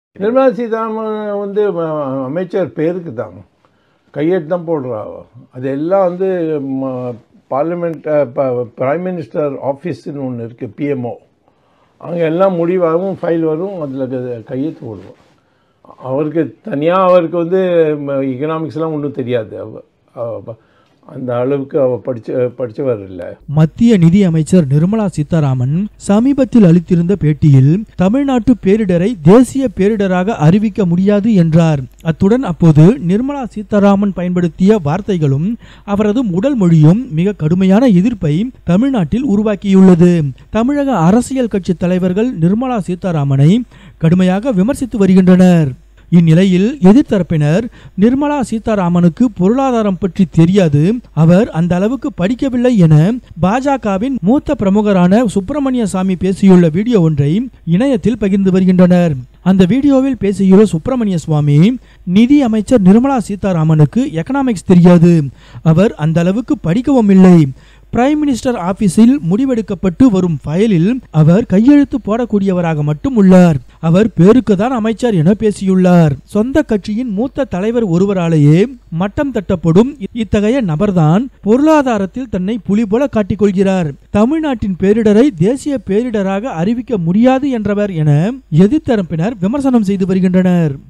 நிர்மலா சீதாராமன் வந்து அமைச்சர் பேருக்கு தான் கையெழுத்து தான் போடுறா. அது எல்லாம் வந்து பார்லிமெண்ட் பிரைம் மினிஸ்டர் ஆஃபீஸ்ன்னு ஒன்று இருக்குது, பிஎம்ஓ. அங்கே எல்லாம் முடிவாகும், ஃபைல் வரும், அதில் கையெழுத்து போடுவோம். அவருக்கு தனியாக அவருக்கு வந்து எக்கனாமிக்ஸ்லாம் ஒன்றும் தெரியாது. அந்த அளவுக்கு அவர் படித்தவர் இல்லை. மத்திய நிதி அமைச்சர் நிர்மலா சீதாராமன் சமீபத்தில் அளித்திருந்த பேட்டியில் தமிழ்நாட்டு பேரிடரை தேசிய பேரிடராக அறிவிக்க முடியாது என்றார். அத்துடன் அப்போது நிர்மலா சீதாராமன் பயன்படுத்திய வார்த்தைகளும் அவரது உடல் மொழியும் மிக கடுமையான எதிர்ப்பை தமிழ்நாட்டில் உருவாக்கியுள்ளது. தமிழக அரசியல் கட்சி தலைவர்கள் நிர்மலா சீதாராமனை கடுமையாக விமர்சித்து வருகின்றனர். இந்நிலையில் எதிர்த்தரப்பினர் நிர்மலா சீதாராமனுக்கு பொருளாதாரம் பற்றி தெரியாது, அவர் அந்த அளவுக்கு படிக்கவில்லை என பாஜகவின் மூத்த பிரமுகரான சுப்பிரமணிய சாமி பேசியுள்ள வீடியோ ஒன்றை இணையத்தில் பகிர்ந்து வருகின்றனர். அந்த வீடியோவில் பேசியுள்ள சுப்பிரமணிய சுவாமி, நிதி அமைச்சர் நிர்மலா சீதாராமனுக்கு எக்கனாமிக்ஸ் தெரியாது, அவர் அந்த அளவுக்கு படிக்கவும் இல்லை, பிரைம் மினிஸ்டர் ஆபீஸில் முடிவெடுக்கப்பட்டு வரும் ஃபைலில் அவர் கையெழுத்து போடக்கூடியவராக மட்டும் உள்ளார், அவர் பேருக்கு தான் அமைச்சர் என பேசியுள்ளார். சொந்த கட்சியின் மூத்த தலைவர் ஒருவராலேயே மட்டம் தட்டப்படும் இத்தகைய நபர்தான் பொருளாதாரத்தில் தன்னை புலி போல காட்டிக்கொள்கிறார். தமிழ்நாட்டின் பேரிடரை தேசிய பேரிடராக அறிவிக்க முடியாது என்றவர் என எதிர்த்தரப்பினர் விமர்சனம் செய்து வருகின்றனர்.